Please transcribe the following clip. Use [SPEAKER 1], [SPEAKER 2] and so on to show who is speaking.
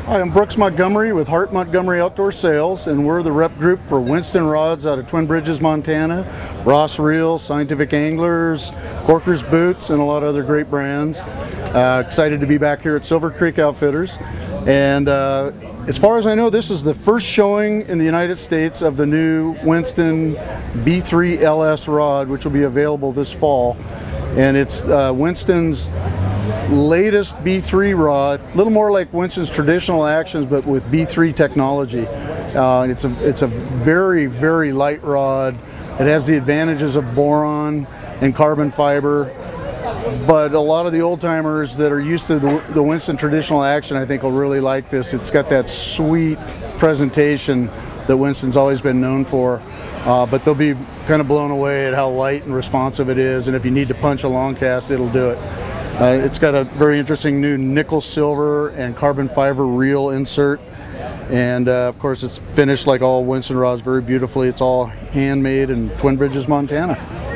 [SPEAKER 1] Hi, I'm Brooks Montgomery with Hart Montgomery Outdoor Sales, and we're the rep group for Winston Rods out of Twin Bridges, Montana, Ross Reels, Scientific Anglers, Corker's Boots, and a lot of other great brands. Excited to be back here at Silver Creek Outfitters. And as far as I know, this is the first showing in the United States of the new Winston B3 LS rod, which will be available this fall. And it's Winston's latest B3 rod, a little more like Winston's traditional actions, but with B3 technology. It's a very, very light rod. It has the advantages of boron and carbon fiber, but a lot of the old timers that are used to the Winston traditional action, I think, will really like this. It's got that sweet presentation that Winston's always been known for, but they'll be kind of blown away at how light and responsive it is, and if you need to punch a long cast, it'll do it. It's got a very interesting new nickel silver and carbon fiber reel insert, and of course it's finished like all Winston rods very beautifully. It's all handmade in Twin Bridges, Montana.